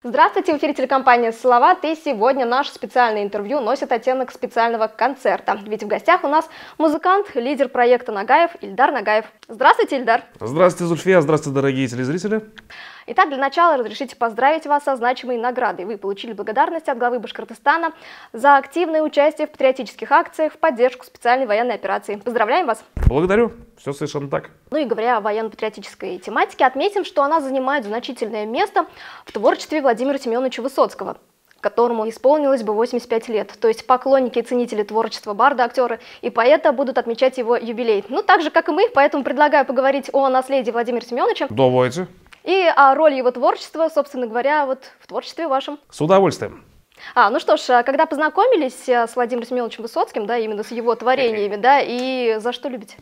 Здравствуйте, в эфире телекомпания «Салават», и сегодня наше специальное интервью носит оттенок специального концерта. Ведь в гостях у нас музыкант, лидер проекта «Нагаев» Ильдар Нагаев. Здравствуйте, Ильдар. Здравствуйте, Зульфия. Здравствуйте, дорогие телезрители. Итак, для начала разрешите поздравить вас со значимой наградой. Вы получили благодарность от главы Башкортостана за активное участие в патриотических акциях в поддержку специальной военной операции. Поздравляем вас! Благодарю. Все совершенно так. Ну и говоря о военно-патриотической тематике, отметим, что она занимает значительное место в творчестве Владимира Семеновича Высоцкого, которому исполнилось бы 85 лет. То есть поклонники и ценители творчества барда, актера и поэта будут отмечать его юбилей. Ну, так же, как и мы, поэтому предлагаю поговорить о наследии Владимира Семеновича. Давайте. И о роли его творчества, собственно говоря, вот в творчестве вашем. С удовольствием. Ну что ж, когда познакомились с Владимиром Семеновичем Высоцким, да, именно с его творениями, да, и за что любите?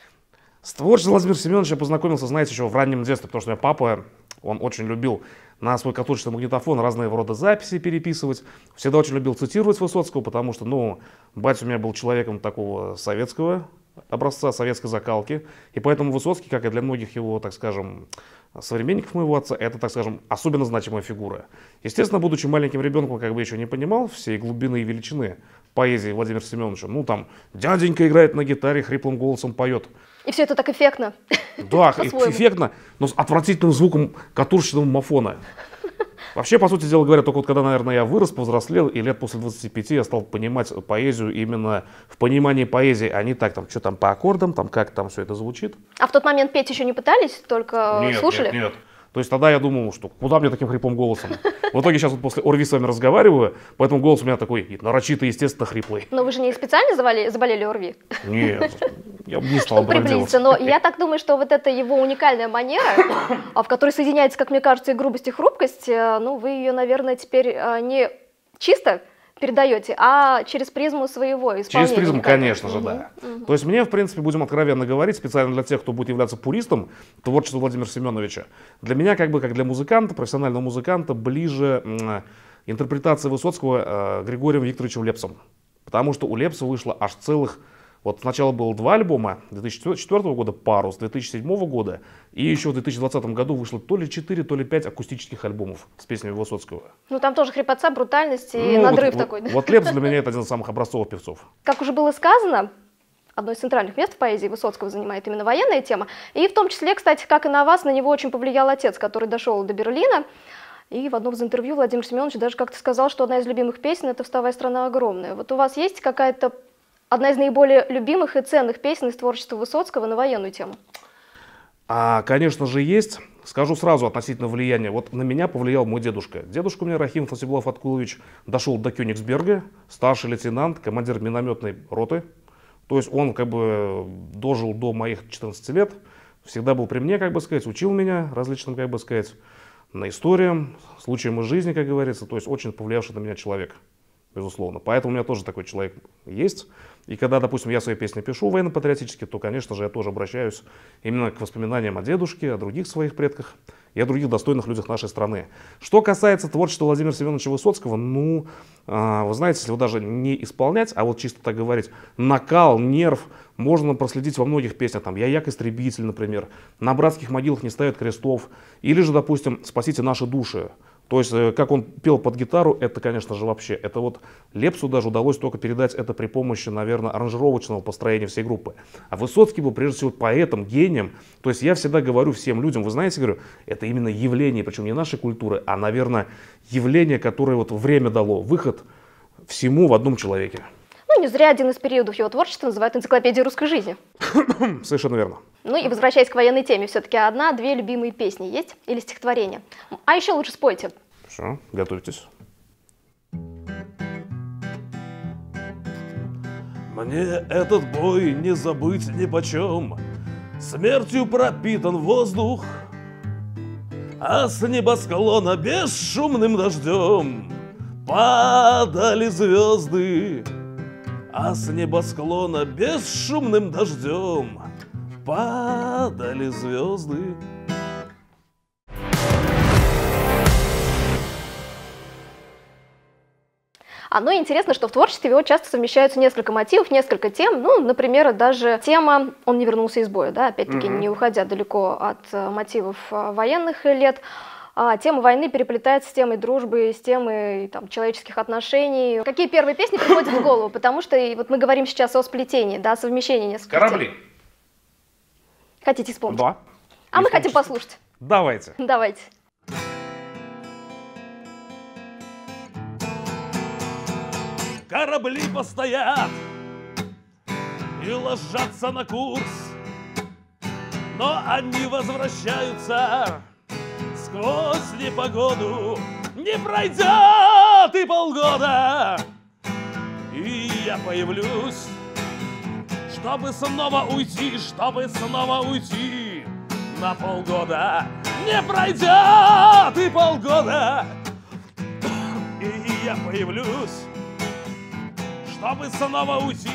С творчеством Владимира Семеновича я познакомился, знаете, еще в раннем детстве, потому что у меня папа, он очень любил на свой катушечный магнитофон разные рода записи переписывать. Всегда очень любил цитировать Высоцкого, потому что, батя у меня был человеком такого советского образца, советской закалки. И поэтому Высоцкий, как и для многих его, так скажем, современников моего отца, это, так скажем, особенно значимая фигура. Естественно, будучи маленьким ребенком, еще не понимал всей глубины и величины поэзии Владимира Семеновича. Там дяденька играет на гитаре, хриплым голосом поет. И все это так эффектно. Да, эффектно, но с отвратительным звуком катушечного мафона. Вообще, по сути дела говоря, только когда, наверное, я вырос, повзрослел, и лет после 25 я стал понимать поэзию именно в понимании поэзии, а не так, что там по аккордам, как там все это звучит. А в тот момент петь еще не пытались, только слушали? Нет. То есть тогда я думал, что куда мне таким хриплым голосом? В итоге сейчас после ОРВИ с вами разговариваю, поэтому голос у меня такой нарочито, естественно, хриплый. Но вы же не специально заболели ОРВИ? Нет, я бы не стал бы приблизиться, но я так думаю, что вот эта его уникальная манера, в которой соединяется, как мне кажется, и грубость, и хрупкость, вы ее, наверное, теперь не чисто передаете, а через призму своего исполнения. Через призму, конечно же, да. То есть мне, в принципе, будем откровенно говорить, специально для тех, кто будет являться пуристом творчества Владимира Семеновича, для меня, как для музыканта, профессионального музыканта, ближе интерпретация Высоцкого Григорием Викторовичем Лепсом. Потому что у Лепса вышло аж целых, сначала было 2 альбома, 2004 года «Парус», 2007 года, и еще в 2020 году вышло то ли 4, то ли 5 акустических альбомов с песнями Высоцкого. Там тоже хрипотца, брутальность и надрыв такой. Лепс для меня это один из самых образцовых певцов. Как уже было сказано, одно из центральных мест в поэзии Высоцкого занимает именно военная тема. И в том числе, кстати, как и на вас, на него очень повлиял отец, который дошел до Берлина. И в одном из интервью Владимир Семенович даже как-то сказал, что одна из любимых песен — это «Вставай, страна огромная». Вот у вас есть какая-то одна из наиболее любимых и ценных песен из творчества Высоцкого на военную тему? Конечно же, есть. Скажу сразу относительно влияния. На меня повлиял мой дедушка. Дедушка у меня, Рахим Фасибулов Аткулович, дошел до Кёнигсберга, старший лейтенант, командир минометной роты. То есть он дожил до моих 14 лет, всегда был при мне, учил меня различным, на историям, случаям из жизни, как говорится. То есть очень повлиявший на меня человек, безусловно. Поэтому у меня тоже такой человек есть. И когда, допустим, я свои песни пишу военно-патриотически, то, конечно же, я тоже обращаюсь именно к воспоминаниям о дедушке, о других своих предках и о других достойных людях нашей страны. Что касается творчества Владимира Семеновича Высоцкого, вы знаете, если даже не исполнять, а чисто так говорить, накал, нерв можно проследить во многих песнях. «Я як-истребитель», например, «На братских могилах не ставят крестов», или же, допустим, «Спасите наши души». То есть, как он пел под гитару, это, конечно же, вообще, это Лепсу даже удалось только передать это при помощи, наверное, аранжировочного построения всей группы. А Высоцкий был, прежде всего, поэтом, гением. То есть, я всегда говорю всем людям, вы знаете, говорю, это именно явление, причем не нашей культуры, а, наверное, явление, которое время дало, выход всему в одном человеке. Не зря один из периодов его творчества называют энциклопедией русской жизни. Совершенно верно. И возвращаясь к военной теме, все-таки одна-две любимые песни есть или стихотворения? А еще лучше спойте. Все, готовьтесь. Мне этот бой не забыть нипочем, смертью пропитан воздух, а с небосклона бесшумным дождем падали звезды. А с небосклона бесшумным дождем падали звезды. Интересно, что в творчестве его часто совмещаются несколько мотивов, несколько тем. Например, даже тема «Он не вернулся из боя», да, опять-таки не уходя далеко от мотивов военных лет. тема войны переплетается с темой дружбы, с темой там, человеческих отношений. Какие первые песни приходят в голову? Потому что вот мы говорим сейчас о сплетении, да, совмещении нескольких Корабли. тем. Хотите вспомнить? Да. А мы хотим послушать. Давайте. Давайте. Корабли постоят и ложатся на курс, но они возвращаются сквозь непогоду. Не пройдет и полгода, и я появлюсь, чтобы снова уйти на полгода. Не пройдет и полгода, и я появлюсь, чтобы снова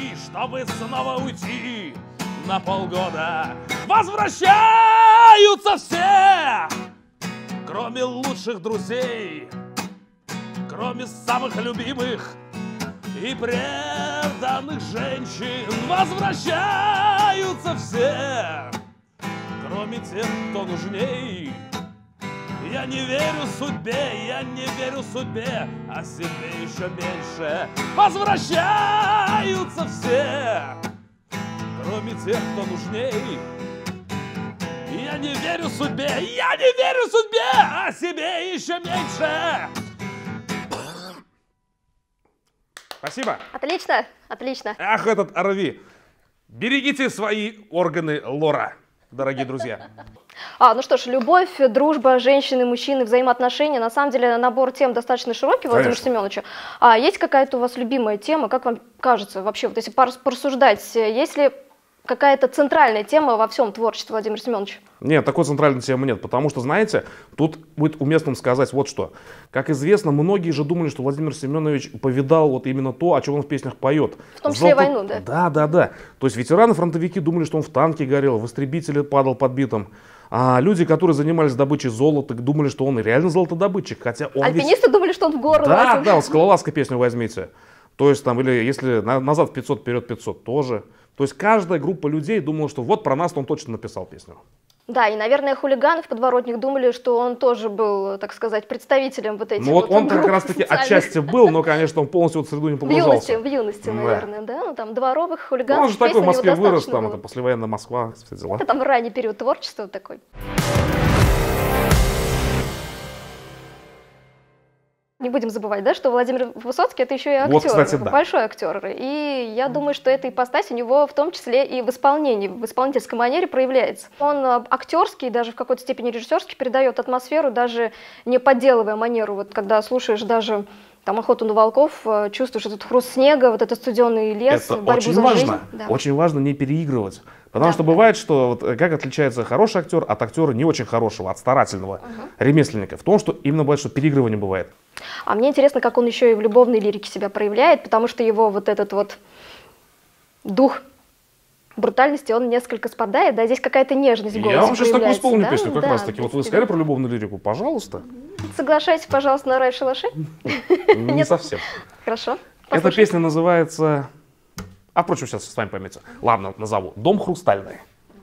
уйти на полгода. Возвращаются все, кроме лучших друзей, кроме самых любимых и преданных женщин. Возвращаются все, кроме тех, кто нужней. Я не верю судьбе, а себе еще меньше. Возвращаются все, кроме тех, кто нужней. Я не верю судьбе, а себе еще меньше. Спасибо. Отлично, отлично. Ах, этот Арви. Берегите свои органы лора, дорогие друзья. Ну что ж, любовь, дружба, женщины, мужчины, взаимоотношения. На самом деле набор тем достаточно широкий, Владимир Семенович. Есть какая-то у вас любимая тема? Как вам кажется вообще, вот если порассуждать, есть ли какая-то центральная тема во всем творчестве Владимира Семеновича? Нет, такой центральной темы нет, потому что, знаете, тут будет уместным сказать вот что. Как известно, многие же думали, что Владимир Семенович повидал вот именно то, о чем он в песнях поет. В том числе и войну, да? Да. То есть ветераны-фронтовики думали, что он в танке горел, в истребителе падал подбитым. А люди, которые занимались добычей золота, думали, что он реально золотодобытчик, хотя он Альпинисты думали, что он в гору лазил. Да, вот «Скалолазка» песню возьмите. То есть там, или если назад в 500, вперед 500 тоже. То есть каждая группа людей думала, что вот про нас он точно написал песню. Да, и, наверное, хулиганов, подворотник думали, что он тоже был, так сказать, представителем вот этих. Ну вот он как раз-таки отчасти был, но, конечно, он полностью в среду не погружался. В юности, наверное, да? Ну там дворовых хулиганов. Он же такой в Москве вырос, там это послевоенная Москва, все дела. Это там ранний период творчества такой. Не будем забывать, да, что Владимир Высоцкий — это еще и актер, вот, кстати, да. Большой актер. И я думаю, что эта ипостась у него в том числе и в исполнении, в исполнительской манере проявляется. Он актерский, даже в какой-то степени режиссерский, передает атмосферу, даже не подделывая манеру. Вот когда слушаешь даже там «Охоту на волков», чувствуешь этот хруст снега, вот этот студеный лес, это борьбу очень за важно, жизнь. Да. Очень важно не переигрывать. Потому что бывает, что вот, как отличается хороший актер от актера не очень хорошего, от старательного ремесленника. В том, что именно бывает, что переигрывания бывает. А мне интересно, как он еще и в любовной лирике себя проявляет, потому что его вот этот вот дух брутальности, он несколько спадает, да, здесь какая-то нежность в голосе. Я вам сейчас такую исполню да? песню, как раз таки. Вот вы сказали про любовную лирику, пожалуйста. Соглашайтесь, пожалуйста, на рай шалаши. Не совсем. Хорошо. Эта песня называется... А, впрочем, сейчас с вами поймете. Ладно, назову. «Дом хрустальный».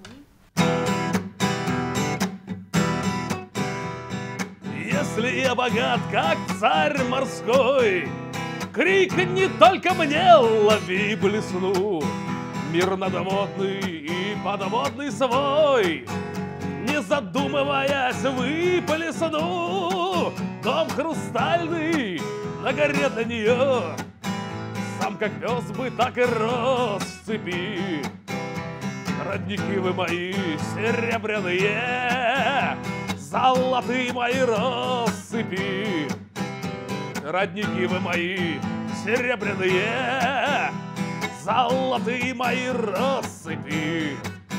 Если я богат, как царь морской, крикни только мне, лови блесну. Мир надводный и подводный свой, не задумываясь, выплесну. Дом хрустальный на горе до нее, сам как пес бы так и рос в цепи. Родники вы мои серебряные, золотые мои россыпи. Родники вы мои серебряные, золотые мои россыпи.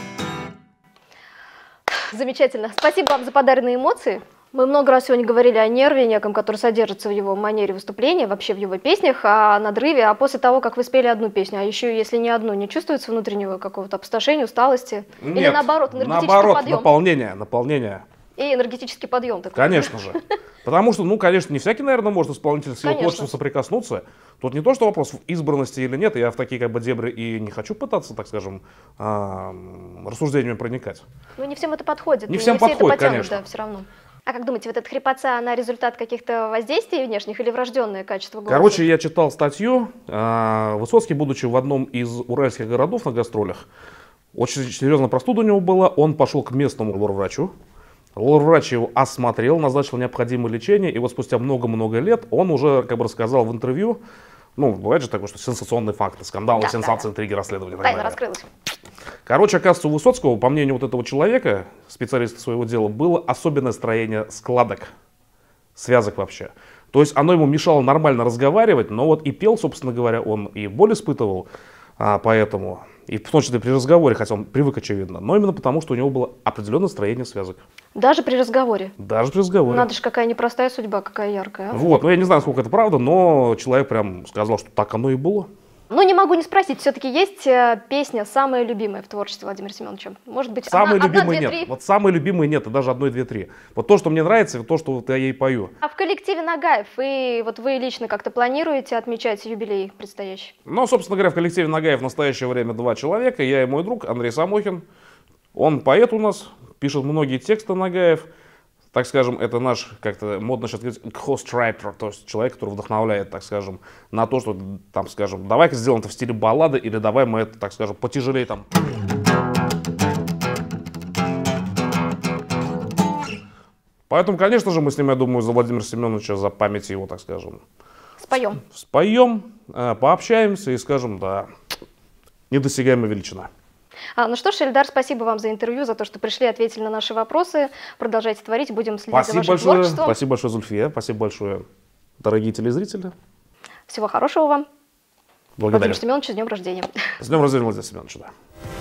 Замечательно. Спасибо вам за подаренные эмоции. Мы много раз сегодня говорили о нерве неком, который содержится в его манере выступления, вообще в его песнях, о надрыве. А после того, как вы спели одну песню, а еще если не одну, не чувствуется внутреннего какого-то опустошения, усталости? Нет, или наоборот, энергетический наоборот, подъем? наполнение. И энергетический подъем такой. Конечно же. Потому что, ну, конечно, не всякий, наверное, может исполнитель с его творчеством соприкоснуться. Тут не то, что вопрос в избранности или нет. Я в такие как бы дебри и не хочу пытаться, так скажем, рассуждениями проникать. Ну, не всем это подходит. Не всем подходит, конечно. Да, все равно. А как думаете, вот эта хрипотца, она результат каких-то воздействий внешних или врожденное качество голоса? Короче, я читал статью. Высоцкий, будучи в одном из уральских городов на гастролях, очень серьезная простуда у него была. Он пошел к местному лор-врачу. Лор-врач его осмотрел, назначил необходимое лечение. И вот спустя много-много лет он уже как бы рассказал в интервью, ну, бывает же такое, что сенсационные факты, скандалы, Да, сенсации, да. интриги, расследования. Тайна раскрылась. Короче, оказывается, у Высоцкого, по мнению вот этого человека, специалиста своего дела, было особенное строение складок, связок вообще. То есть оно ему мешало нормально разговаривать, но вот и пел, собственно говоря, он и боль испытывал, поэтому, и в том числе при разговоре, хотя он привык, очевидно, но именно потому, что у него было определенное строение связок. Даже при разговоре? Даже при разговоре. Надо же, какая непростая судьба, какая яркая. Вот, ну я не знаю, сколько это правда, но человек прям сказал, что так оно и было. Ну, не могу не спросить, все-таки есть песня самая любимая в творчестве Владимира Семеновича? Может быть, Самые одна, любимые две, нет. три? Вот самые любимые нет, и даже одной, две, три. Вот то, что мне нравится, и то, что вот я ей пою. А в коллективе Нагаев вот вы лично как-то планируете отмечать юбилей предстоящий? Ну, собственно говоря, в коллективе Нагаев в настоящее время 2 человека. Я и мой друг Андрей Самохин. Он поэт у нас, пишет многие тексты Нагаев. Так скажем, это наш, как-то модно сейчас говорить, ghostwriter, то есть человек, который вдохновляет, так скажем, на то, что, там, скажем, давай-ка сделаем это в стиле баллады, или давай мы это, так скажем, потяжелее там. Поэтому, конечно же, мы с ним, я думаю, за Владимира Семеновича, за память его, так скажем, Споем. споем, пообщаемся и скажем, да, недосягаемая величина. Ну что ж, Эльдар, спасибо вам за интервью, за то, что пришли, ответили на наши вопросы. Продолжайте творить, будем следить Спасибо за вашим большое, творчеством. спасибо большое, Зульфия, спасибо большое, дорогие телезрители. Всего хорошего вам. Благодарю. Владимир Семенович, с днем рождения. С днем рождения, Владимир Семенович, да.